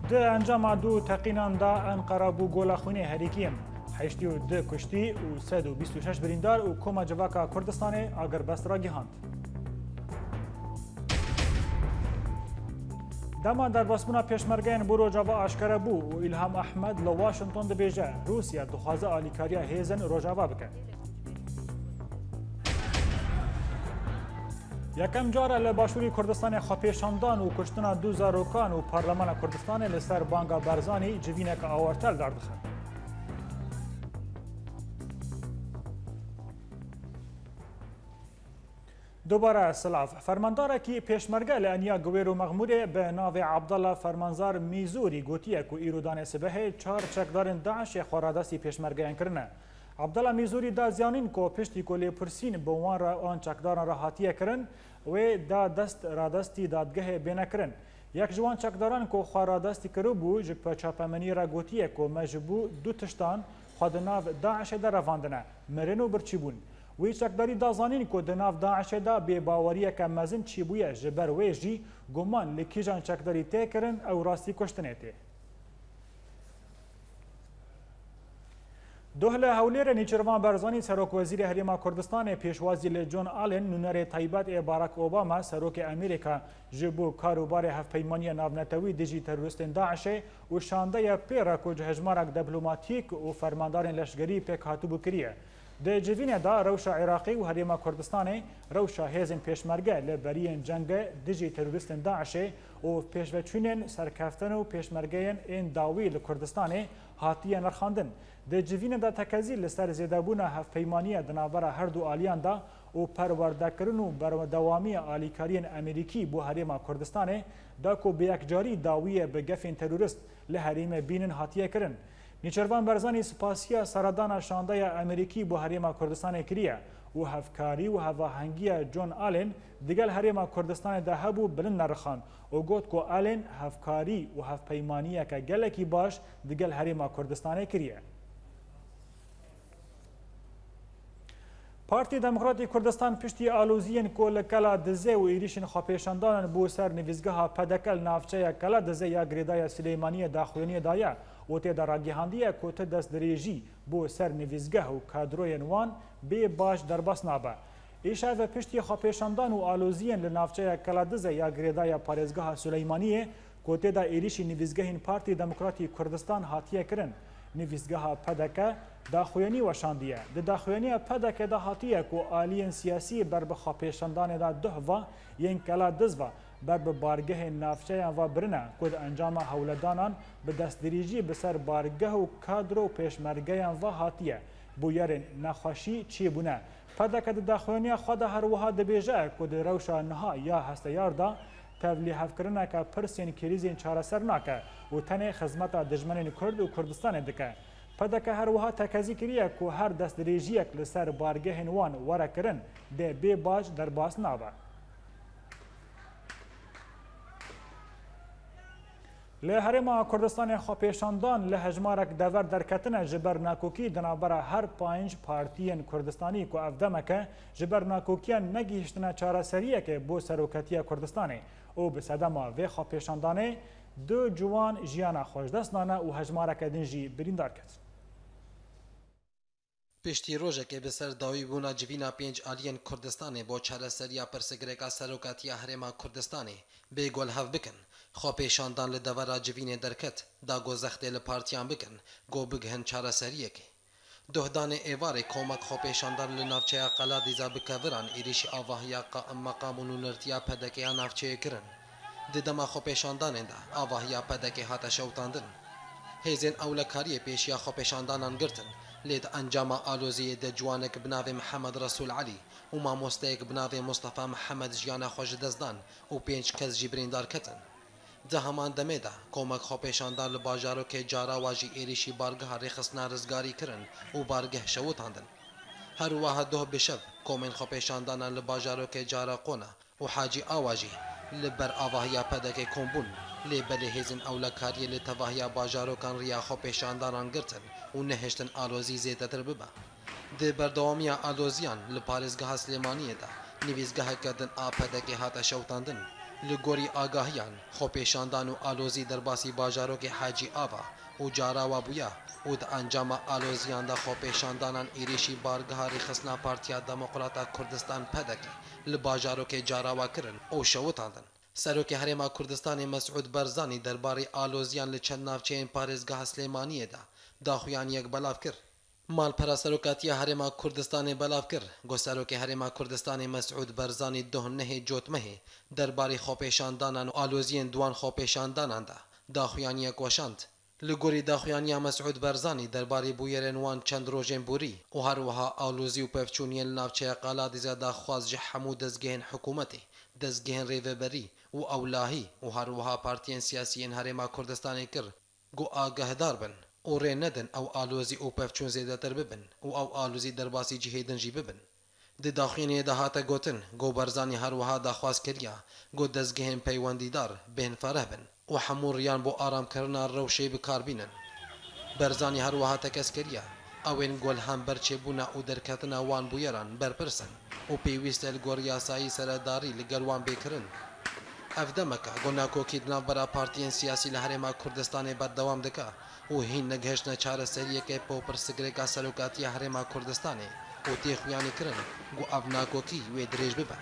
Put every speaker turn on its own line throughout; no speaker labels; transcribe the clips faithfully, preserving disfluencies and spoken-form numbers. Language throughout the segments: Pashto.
ده انجام دو تقینان دا انقره بو گولا خونی هریکیم هشتی و ده کشتی و سد و بیست و شش بریندار و کما جواکا کردستان آگر بست را گیهاند. دما در باسمونا پیشمرگین بو روجاوا آشکره بو و الهام احمد لو واشنطن دبیجه روسیا دخوازه آلیکاریا هیزن روجاوا بکن. یکم جاره لباشوری کردستان خاپیشاندان و کشتن دو زاروکان و پارلمان کردستان لسر بانگا برزانی جوینک آورتل دردخه. دوباره سلاف فرماندار کی پیشمرگه لانیا گویر و مغموره به ناو عبدالله فرمانزار میزوری گوتیه که ایرودان سبه چهار چکدارن داعش خورادستی پیشمرگه کرنه. عبدالله میزوری دا زیانین که پشتی کلی پرسین به وان را آن چکداران را حاتیه کرن و دا دست رادستی دادگه بینه کرن. یک جوان چکداران که خورادستی کرو بو جب چاپمنی را گوتیه که مجبو دو تشتان خود ناو داعش در رواندنه مرنو برچی بون. وی چکداری دازانین که دناف داعش دا بی باوریه که مزن چی بویه جبر ویجی گمان لکیجان چکداری تی کرن او راستی کشتنه تی. دوهله هولیر نیچروان برزانی سروک وزیر هریما کردستان پیشوازی لجون آلن نونر طیبت باراک اوباما سروک امریکا جبو کاروبار هفپیمانی ناونتوی دیجی تروریستین داعشه و شانده پیرا کج هجمارک دیپلماتیک و فرماندار لشگری پیک هاتوبو کریه. ده جوینه دا روشا عراقی و هریما کردستان روشا هیزن پیشمرگه لبرین جنگ دیجی تروریستین داعشه و پیشوچونین سرکفتن و پیشمرگین این داوی لکردستان هاتیه نرخاندن. ده جوینه دا تکزی لسر زیدابون هفپیمانی دنابرا هر دو آلیان دا و پروردکرن و بردوامی آلیکارین امریکی بو هریما کردستان دا کو بیک جاری داوی به گفین تروریست لحریم بینن هاتیه کرن. نیچروان برزانی سپاسیا سردان شانده امریکی بو هریما کردستان کریه و هفکاری و هواهنگی جون آلن دیگل هریما کردستان ده هبو بلند نرخان و گوت کو آلن هفکاری و هفپیمانیه که گلکی باش دیگل هریما کردستان کریه. پارتی دموکراتی کردستان پشتی آلوزین کل کلا دزه و ایریشن خاپیشاندان بو سر نویزگاه پدکل نافچه کلا دزه یا گریدای سلیمانی داخوینی دایا و تی در راگیهاندیه که تی دست دریجی بو سر نویزگاه و کادروین وان بی باش در بس نابه. ایشه و پشتی خاپیشاندان و آلوزین لنافچه کلا دزه یا گریدای پارزگاه سلیمانی که تی در ایریشی نویزگاهین پارتی دموکراتی کردستان حاتیه کرن. نویزگاه پدکه داخوینی و شاندیه. ده داخوینی پدکه دا حاتیه که آلیین سیاسی بر به خاپیشاندان دا ده و ین کلا دز و بر به بارگه نافچه و برنه که انجام حولدانان به دستدریجی بسر بارگه و کادر و پیشمرگه و حاتیه. بویرین نخوشی چی بونه. پدکه ده داخوینی خود هر وها دبیجه که ده روشا نها یا هستیار دا تبلیغ کرنه که پرسین کریزین چارەسەر ناکه و تنه خدمت دژمنین کرد و کردستان دکه. پدکه هر وها تکازی کریه که هر دست دریجیک لسر بارگه وان وره کرن ده بی باج در باس نابه. لهرما کردستان خاپیشاندان لهجمارک دور درکتنه جبر ناکوکی دنابرا هر پنج پارتیین کردستانی که افدمکه جبر ناکوکیان نگیشتنه چارەسەریه که بو سروکتی کردستانی او به صدما و خاپیشاندانه دو جوان جیانا خوشدستانه و هجمارک دنجی بریندار کد.
پشتی روژه که بسر داوی بونا جوینا پنج آلیین کردستانی با چارەسەریه پرسگرگا سروکتی هرما کردستانی به گل هف بکن. خاپیشاندان لدورا جوین درکت دا گوزخته لپارتیان بکن گو بگهن چارەسەریه که. دهدان ایوار کومک خاپیشاندان لنافچه قلا دیزا بکوران ایریش آواهیا مقام و نونرتیا پدکه نافچه کرن. دیدما خاپیشاندان دا آواهیا پدکه هاتا شوتاندن. هیزین اولکاری پیشیا خاپیشاندانان گرتن لید انجام آلوزی ده جوانک بناوی محمد رسول علی و ماموستیک بناوی مصطفى محمد جیانا خوش دزدان و پینچ کس جبریندار کتن. ده همان دمه ده کومک خاپیشاندان لباجارو که جارا واجی ایریشی بارگه ریخصنا رزگاری کرن و بارگه شوتاندن. هر واه ده بشب کومن خاپیشاندان لباجارو که جارا قونا و حاجی آواجی لبر آواهیا پدک کمبون لبر هزن اولکاری لتواهیا باجارو کان ریا خاپیشاندانان گرتن و نهشتن آلوزی زیده تر ببا. ده بردوامی آلوزیان لپارزگاه سلیمانیه ده نویزگاه کردن آ پدک هاتا شوتاندن لگوری آگاهیان خوپیشاندان و آلوزی در باسی باجاروک حاجی آوا و جارا و بویا و د انجام آلوزیان دا خوپیشاندانان ایریشی بارگهاری خسنا پارتیا دموکراتا کردستان پدکی لباجاروک جارا و کرن او شوتاندن. سروک هرما کردستان مسعود برزانی درباره آلوزیان لچند نافچه پارێزگاها سلێمانیە دا داخویان یەک بەلاو کرد. مالپەرە سەرۆکاتیە هەرێما کوردستانی بەلاو کرد گۆ سەرۆکی هەرێما کوردستانی مەسعود بەرزانی دۆهنەهێ جۆتمەهێ دەربارەی خۆپێشاندانان و ئالۆزیên دوان خۆپێشانداناندا داخویان یەک وەشاند. li gorî daxuyaniya Mesûd Barzanî derbarê bûyerên wan çend rojên borî û her wiha alozî û pevçûniyên li navçeya Qaladîzê daxwaz ji hemû dezgehên hikûmetê, dezgehên rêveberî û ewlahî û her wiha partiyên siyasî yên Herêma Kurdistanê kir got agahdar bin û rê nedin ew alozî û pevçûn zêdetir bibin û ew alozî derbasî cihêdin jî bibin. Di daxuyaniyê de hate gotin got Barzanî her wiha daxwaz kiriye got dezgehên peywendîdar bên fereh bin û hemû riyan bo aramkirina rewşê bikarbînin. Barzanî her wiha tekez kiriye ewên golhember çêbûna û derketina wan bûyeran berpirsin û pêwîst e li gor yasayî seredarî li gel wan bêkirin. Ev demeke got nakokî di navbera partiyên siyasî li Herêma Kurdistanê berdewam dike û hîn negihiştine çareseriyekê popirsigirêka Serokatiya Herêma Kurdistanê û tê xuyanî kirin got ev nakokî wê dirêj bibe.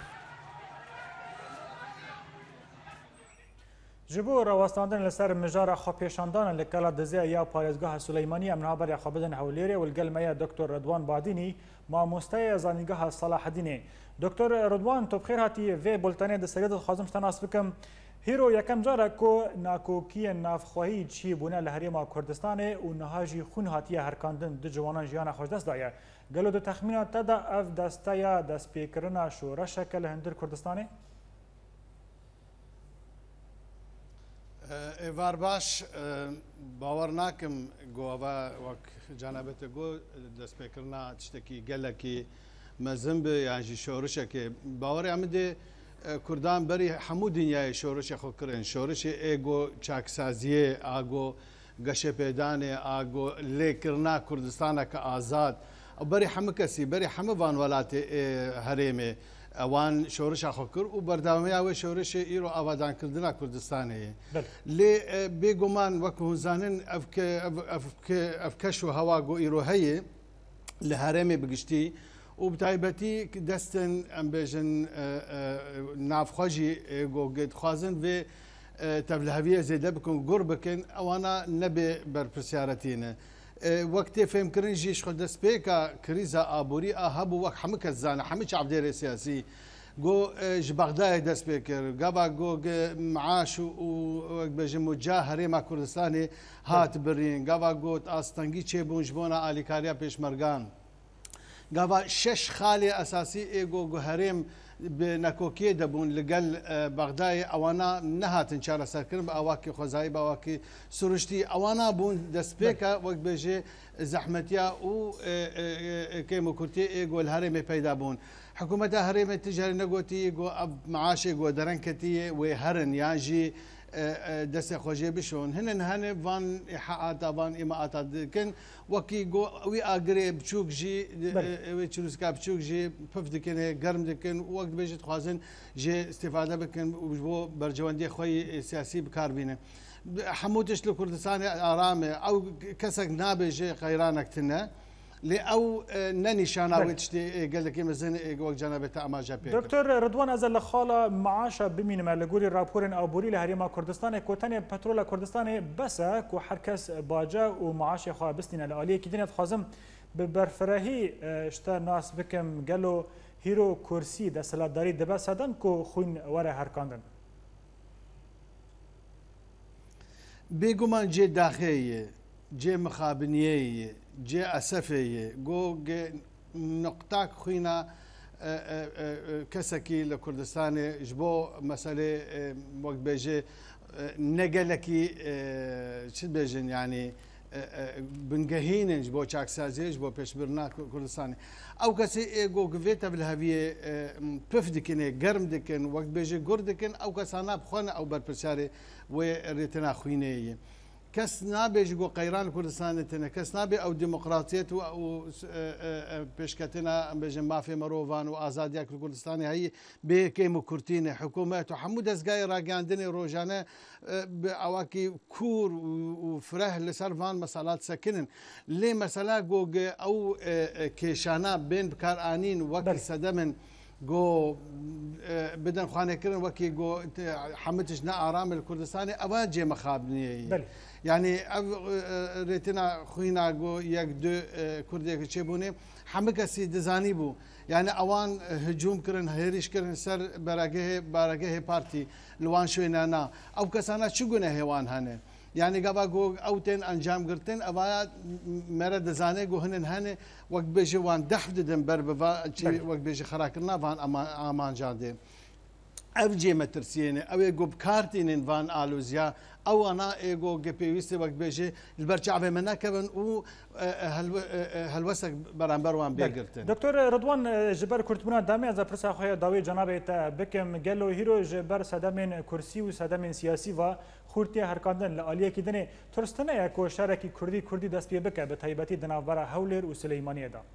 Ji bo rawestandin li ser mijara xwepêşandanan li Kela Dizê ya parêzgeha Suleymanî em haberya xwe bidin hewlêrê û li gel me ye Doktor Redwan Badînî mamosteya zanîngeha Salahedînê. Doktor Redwan tu bi xêr hatî vê bultenê di serê dixwazim ji te nas bikim. Hîro yekem carek ku nakokiyên navxwehî çî bûne li Herêma Kurdistanê û niha jî xûn hatiye herkandin di ciwanan jiyana xweşdest daye. Gelo di texmîna te de ev desteya destpêkirina şoreşeke li hindir Kurdistanê?
Evar baş bawer nakim gova wek canabete go destpêkirina tiştekî gelekî mezin bi yan jî şorişekê bawerê em dê Kurdan berî hemû dinyayê şorişê xwe kirin. Şorişê ê got çaksaziyê, a got geşepêdanê, a got lêkirina Kurdistaneke azad. Berî hemû kesî, berî hemû van welatê herêmê wan şorişa xwe kir û berdewamiya wê şorişê îro avadankirina Kurdistanê ye. Lê bêguman wekû hûn zanin ev keş û hewa got îro heye li herêmê bigiştî û bi taybetî destên em bêjin navxwe jî got dixwazin vê tevliheviyê zêde bikin gur bikin ewana nebe berpirsyaretî ne. وقتی فهم کردن جیش خود دست پیکا کریزا آبوری آهابو وقت همه کس زانه همه چعبدیر سیاسی گو جبغدای دست پیکر گاوا گو معاش و وقت بجم وجاه هریم کردستانی هات برین گاوا گو آستانگی چه بونج بونا آلیکاریا پیشمرگان گاوا شش خالی اساسی ایگو گو هریم به نکوکی دبون لگل بغدای اوانا نهاتن چاره سرکرم با اواکی خوزایی با اواکی سرشتی اوانا بون دست پیکا وقت بجه زحمتیا و که مکرتی ایگو الهرم پیدا بون حکومت هرم تجاری نگوتی ایگو معاش ایگو درنکتی و هرن یاجی دست خوجه بشون هنن هنه وان حقات وان اماعات دکن وکی گو وی اگری بچوک جی وی چلوسکا بچوک جی پف دکنه گرم دکن وقت بجت خوازن جی استفاده بکن و برجواندی خوی سیاسی بکار بینه حمودش لکردستان آرامه او کسک نابجه خیرانک تنه لی او ننشانه ویتشتی گلکی مزن وقت جنابت اماجا پیک.
دکتر رضوان از الخاله معاش بمینم لگوری راپورن آبوری لهریما کردستان کوتن پترول کردستان بس کو هر کس باجا و معاش خواه بستین العالیه کی دینت خازم به برفراهی اشتا ناس بکم گلو هیرو کرسی د سلاداری د بسدن کو خون وره هرکاندن.
بگمان جه داخلیه جه مخابنیه جه اسفیه گو نقطه خوینا کسکی لکردستان جبو مسئله وقت بیجه نگلکی چی بیجن یعنی بنگهینن جبو چاکسازی جبو پیشبرنا کردستان او کسی گو گویتا بالهویه پف دکنه گرم دکن وقت بیجه گر دکن او کسانا بخوانه او برپرسیاره و ریتنا خوینه کەس نابێژ گۆ قەیران کوردستانێتێنە کەس نابێ ئەو دموقراتیت و پێشکەتنە ئەمبێژن مافێ مەرۆڤان و ئازادیا کوردستانی هەیە بێکەیم و کورتینە حکوومەت و هەموو دەستگای ڕاگەاندنی ڕۆژانە ئەواکی کوور و فرەه لەسەر ڤان مەسەلات سەکنن لێ مەسەلا گۆگە ئەو کێشانە بێن بکارئانین وەکی سەدەمن گۆ بدەن خوانێکردن وەکی گۆ حەمتش نە ئارامە لە کوردستانی ئەوە جێمەخابنیە یعنی ئەو رێتنا خوینا گۆ یەک دو کوردێکی چێبوونێ هەموو کەسی دەزانی بوو یعنی ئەوان هجوومکردن هێریشکردن سەر بارەگەهێ پارتی لەوان شوێنانە ئەو کەسانە چ گونە هێوان هەنێ یعنی گەبا گۆ ئەو تێن ئەنجامگرتن ئەوە مەرە دەزانێت گۆ هەنن هەنێ وەک بێژێ وان دەح ددن بەر وەک بێژە خراکردناوان ئامانجان دێ ئەو جێمەترسیێنێ ئەوێ گۆ بکارتێنن وان ئالۆزیا ئەوانە ئێگۆ گە پێویستە وەک بێژێ بەرچاوێ من نەکەون و هەلوەسەک بەرامبەروان بێگرتن
دکتۆر ڕدوان ji ber کورتبوونا دامێزە پرسا خۆیان داوای جەنابێتە بکەم گەلۆ هیرۆ ji ber sedemên kursî û sedemên siyasî va xurtiya herkandin li aliyekî dinê turistine ku şerekî Kurdî Kurdî dest pê bike bi taybetî di navbera Hewlêr û Sileymaniyê da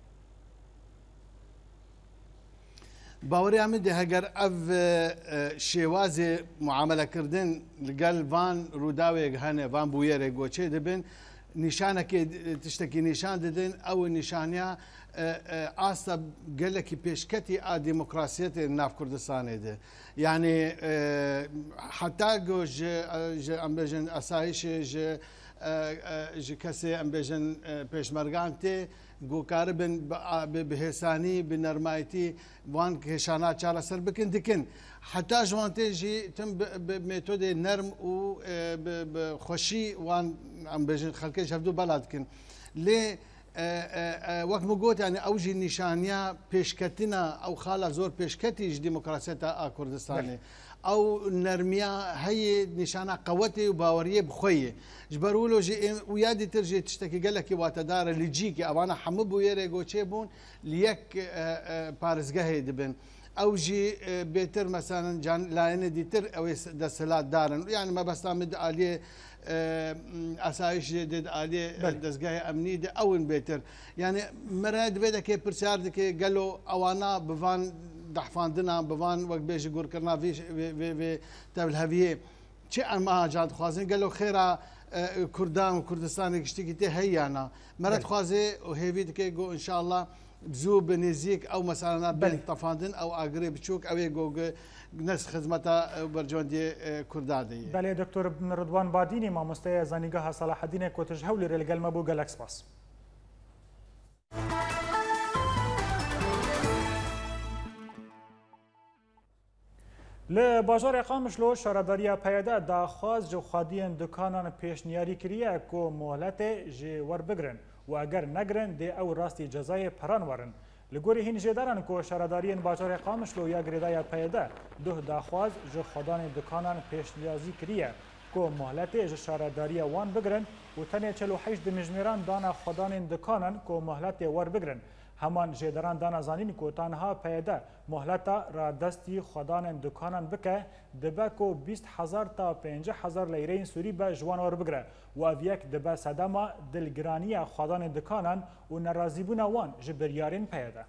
باوەڕیا من دێ هەگەر ئەv شێوازێ معاملەکردن لەگەل وان ڕووداوێک هەنێ وان بویەرێک گۆچێ دەبن نیشانەکێ تشتێکی نیشان دەدەن ئەو نیشانیا ئاستە گەلێکی پێشکەتی ئا دیموکراسیەتێ ناو کوردستانێ دێ یعنی حتا گۆژ ئەمبێژن ئەسایشێ ji kesê em bêjin pêşmergan tê gokare bin bi hêsanî bi nermayetî wan kêşana çareser bikin dikin heta ji wan tê jî tim bi metodê nerm û bi xweşî wan em bêjin xelkê hevdû bela dikin lê wek min got yani ew jî nîşaniya pêşketina ew xala zor pêşketî ji demokrasiyeta a Kurdistanê ئەو نەرمیە هەیە نیشانە قەوەتێ و باوەریە بخۆیە ji ber wilo jî û yadî tir jê tiştekî gelekî watedar e lîcîkê ewana hemû bûyerê goçê bûn li yek parêzgehê dibin ew jî bêtir meselan layinê dîtir ew ê desthilat darin yani mebesta min di aliyê esayişê dê di aliyê dezgehê emnî de ew in bêtir yani mere divê dekê pirsiyar dike gelo ewana bi van dehfandina bi van wek bêjî gurkirina vê tevlheviyê çi em aca dixwazin gelo xêra Kurdan û Kurdistanê giştikî tê heyana mere dixwaze û hêvî dike got inşallah zû bi nêzik ew meselana bên tefandin ew agirê biçûk ew ê got nes xizmeta bercewendiyê Kurda deyê.
Belê Doktor Ridwan Badînî mamosteya zanîgeha Salahedînê ku tu ji Hewlêrê li gel me bû gelek spas. Li bajarê Qamişlo şaredariya peyede daxwaz ji xwediyên dukanan pêşniyarî kiriye ku moletê jê werbigirin û eger negirin dê ew rastî cezayê peran werin. Li gorî hîn jêdaran ku şaredariyên bajarê Qamişlo ya girêdaya peyede duh daxwaz ji xwedanên dukanan pêşniyazî kiriye ku moletê ji şaredariya wan bigirin û tenê çel û heşt dimijmêran dana xwedanên dukanan ku moletê werbigirin. Heman jêderan dana zanîn ku tanha peyede mohleta ra destî xwedanên dukanan bike dibe ku bîst hezar ta pêncî hezar leyreyên Sûrî be ji wan werbigire û ev yek dibe sedema dilgiraniya xwedanên dukanan û nerazîbûna wan ji biryarên peyede.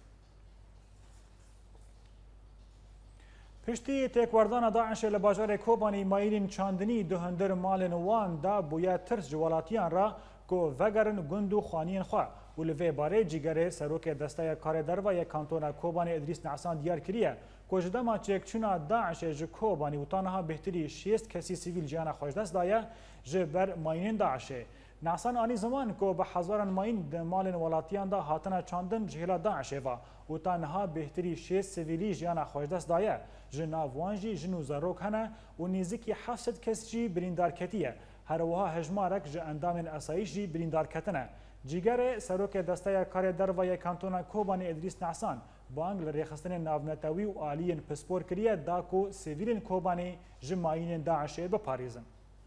Piştî têkwerdana Daişê li bajarê Kobanî mayînên çandinî di hundir malên wan da bûye tirs ji welatiyan ra ku vegerin gund û xwaniyên xwe û li vê barê cîgerê serokê desteya karê dervayê kantona Kobanê İdrîs Nesan diyar kiriye ku ji dema çêkçûna Daişê ji Kobanî û tanha bêhtirî şêst kesî sivîl ciyana xweşdest daye ji ber mayînên Daişê. Nesan anî ziman ku bi hezaran mayîn di malên welatiyan da hatine çandin ji hêla Daişê ve û tanha bêhtirî şêst sivîlî jiyana xweşdest daye ji nav wan jî jin û zarok hene û nêzîkî heft sed kes jî birîndarketiye herwiha hejmarek ji endamên esayîş jî birîndarketine. Cîgerê serokê desteya karê dervayê kantona Kobanê İdrîs Nesan bang li rêxistinên navnetewî û aliyên pispor kiriye da ku sivîlên Kobanê ji mayînên Daişê biparêzin.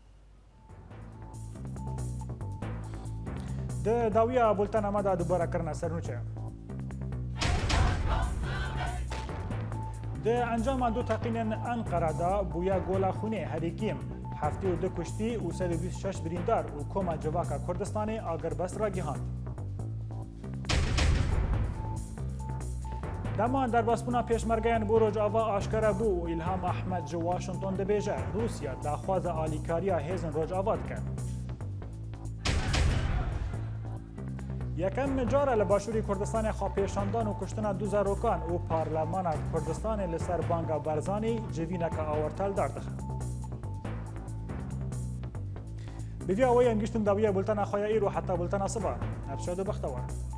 Di dawiya bultena me da dubara kirina sernûçe. Di encama du teqînên Enqera da bûye gola xûnê herîkîm هفته و دو کشتی و سد و بیست و شش بریندار و کۆما civaka Kurdistanê agirبest ra gihand. Deman derbasbûna pêşmergeyan bo Rojava aşkere bû û İlham Ahmed ji Washington dibêje Rûsya daxwaza alîkariya hêzên Rojava dike. Yekem cara li Başûrê Kurdistanê xwepêşandan û kuştina du zarokan û Parlemana Kurdistanê li ser banga Barzanî civîneke awirtel derdixe. Bi vî awayê em giştin dawiya bultena xwe ya îro heta bultena siba. Ev şad û bextewar.